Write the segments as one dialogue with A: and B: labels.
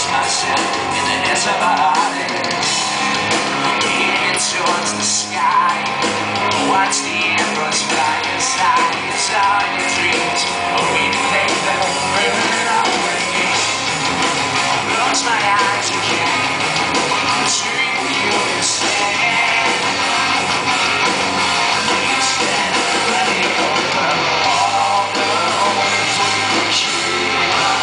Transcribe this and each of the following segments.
A: myself in the hands of a heartache. Aiming towards the sky, watch the embers fly inside. It's all your dreams, or we play them, burning up away. Close my eyes again, dream you instead. Instead of letting over all the ways we keep.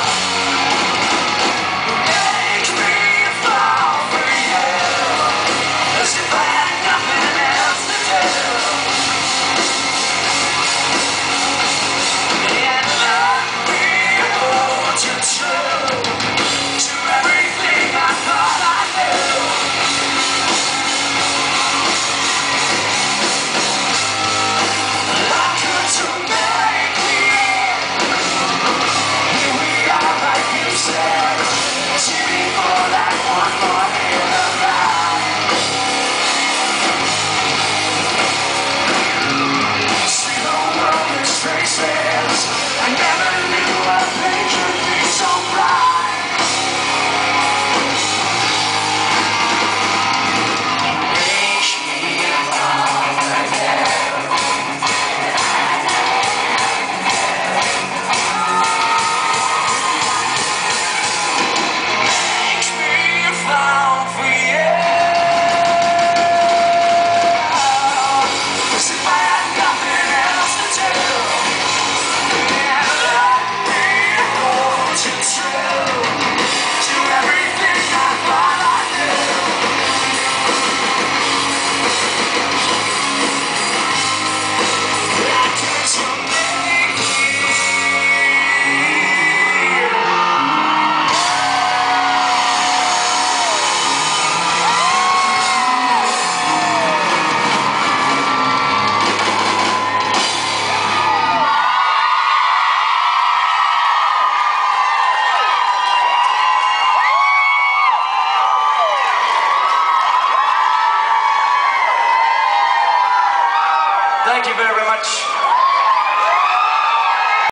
A: Make me fall for you, as if I had nothing else to do. And let me hold you true to everything I thought I knew. How could you make me? Here we are, like you said, shooting for that one more in the ride. See the world in traces. I never knew a thing could be so bright. Make me fall again. Make me fall for you. As if I had nothing else to do. And let me hold you true to everything I thought I knew. How could you make Thank you very much.